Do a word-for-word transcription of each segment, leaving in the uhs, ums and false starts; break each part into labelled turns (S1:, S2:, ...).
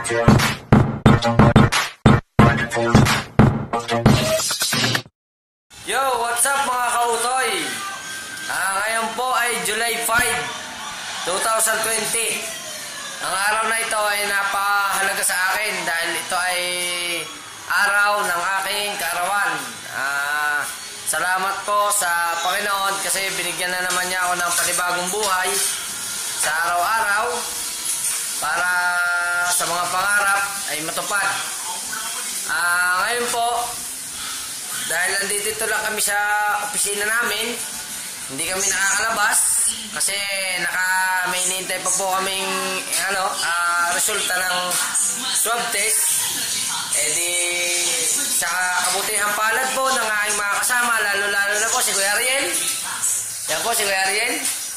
S1: Yo, what's up mga kautoy? Ah, ngayon po ay July five, twenty twenty. Ang araw na ito ay napahalaga sa akin dahil ito ay araw ng aking kaarawan. Ah, salamat po sa Panginoon kasi binigyan na naman niya ako ng panibagong buhay sa araw-araw para sa mga pangarap ay matupad. Ah, ngayon po, dahil nandito lang kami sa opisina namin, hindi kami nakakalabas kasi naka may hinihintay pa po kaming ano, uh, resulta ng swab test. Eh di sa kabutihang palad po ng aking mga kasama, lalo-lalo na po si Kuya Ariel. Yan po si Kuya Ariel.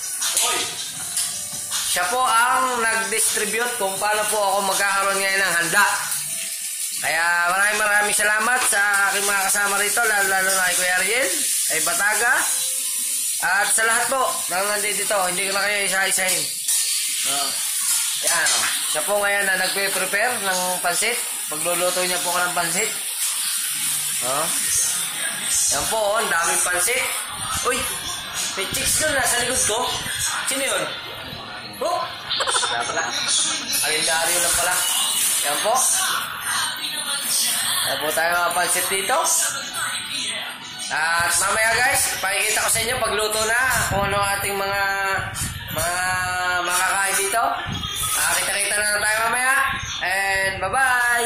S1: Siya po ang nag-distribute kung paano po ako magkakaroon ngayon ng handa. Kaya maraming maraming salamat sa aking mga kasama rito, lalo-lalo na kay Kuya Ariel, ay Bataga, at sa lahat po na nandito dito. Hindi ko na kayo isa-isahin. Uh, yan, oh. Siya po ngayon na nagpe-prepare ng pansit. Pagluluto niya po ko ng pansit. Uh, yan po, oh, ang daming pansit. Uy, may chicks doon nasa likod ko. Sino yun? Oh, wala pala. Alindaryo lang pala. Yan po. Yan po tayo mga pansit dito. At mamaya guys, pakikita ko sa inyo pagluto na kung ano ating mga mga makakain dito. Uh, kita-kita na lang tayo mamaya. And bye-bye!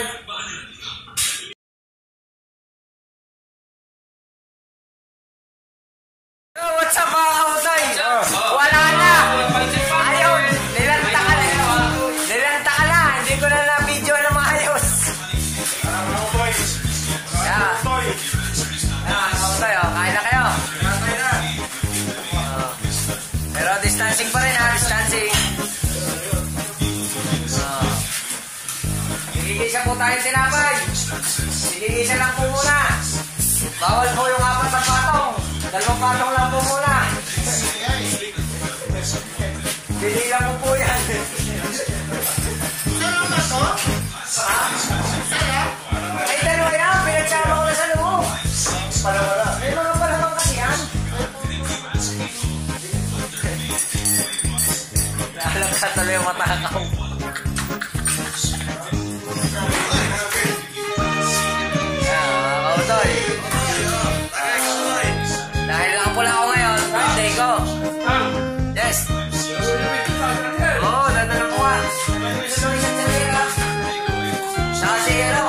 S1: So, what's up mga kautoy? Wala na! Ayaw! Nilanta ka na! Nilanta ka na! Hindi ko na na-video na maayos. Yeah. Ah, kautoy, oh. Kain na kayo. Kain na. Uh, pero distancing pa rin ha, distancing. Uh, Gigigisa po tayong tinapay. Gigigisa lang po muna. Bawal po yung apat na patong. Dalawang patong lang po muna. Bili lang po po yan.
S2: Sarap na to?
S1: Ha?
S2: Sarap?
S1: Ay, dalawa yan. Pinagsama ko na sa loob. Para wala. May mga palamang kasi yan. Naalam ka tuloy yung matakaw. Dahil lang pula ako ngayon, birthday ko. Yes. Oo, oh, dadala ko nga. Isang isang salira. Saka si ano?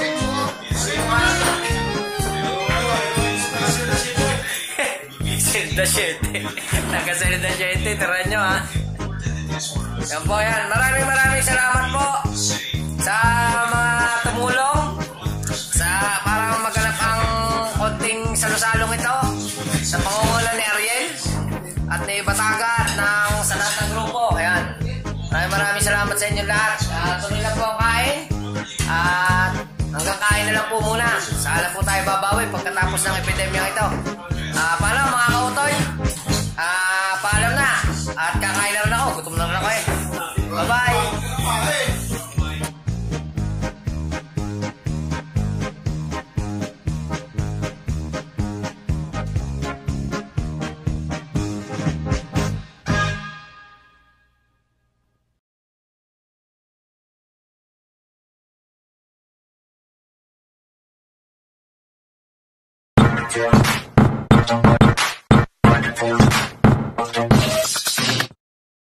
S1: Selda Siete. Nagka-Selda Siete. Tara nyo ha. Yan po yan. Maraming maraming salamat po sa mga tumulong sa para maganap ang konting salusalong ito sa pangungula ni Ariel at ni Bataga at ng sa lahat ng grupo. Ayan. Maraming maraming salamat sa inyo lahat. Uh, tuloy lang po ang kain. At hanggang kain na lang po muna. Saan po tayo babawi pagkatapos ng epidemya ito. Uh, paalam mga kautoy. Uh, paalam na. At kakain na rin ako. Gutom na rin ako eh. Bye-bye.
S3: Yeah.